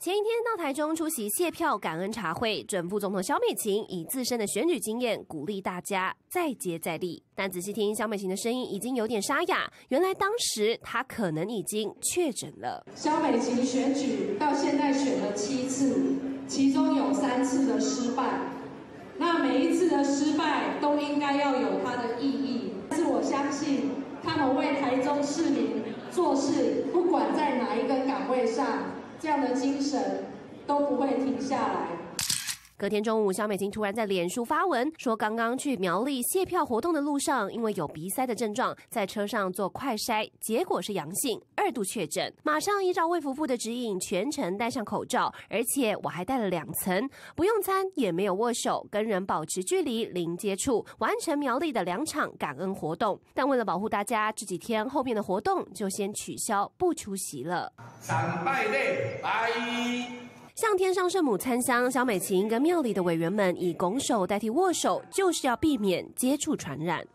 前一天到台中出席谢票感恩茶会，准副总统萧美琴以自身的选举经验鼓励大家再接再厉。但仔细听萧美琴的声音已经有点沙哑，原来当时她可能已经确诊了。 萧美琴选举到现在选了7次，其中有3次的失败。那每一次的失败都应该要有它的意义，但是我相信他们为台中市民做事，不管在哪一个岗位上，这样的精神都不会停下来。 隔天中午，萧美琴突然在脸书发文说，刚刚去苗栗谢票活动的路上，因为有鼻塞的症状，在车上做快筛，结果是阳性，2度确诊。马上依照卫福部的指引，全程戴上口罩，而且我还戴了2层，不用餐，也没有握手，跟人保持距离，零接触，完成苗栗的2场感恩活动。但为了保护大家，这几天后面的活动就先取消，不出席了。 参拜礼，拜。 向天上圣母参香，萧美琴跟庙里的委员们以拱手代替握手，就是要避免接触传染。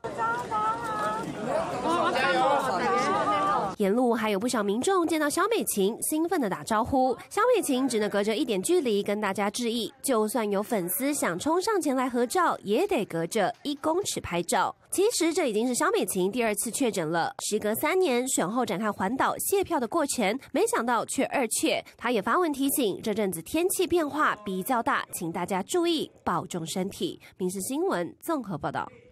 沿路还有不少民众见到萧美琴，兴奋地打招呼。萧美琴只能隔着1点距离跟大家致意，就算有粉丝想冲上前来合照，也得隔着1公尺拍照。其实这已经是萧美琴第2次确诊了，时隔3年选后展开环岛谢票的过程，没想到却2确。她也发文提醒，这阵子天气变化比较大，请大家注意保重身体。民视新闻综合报道。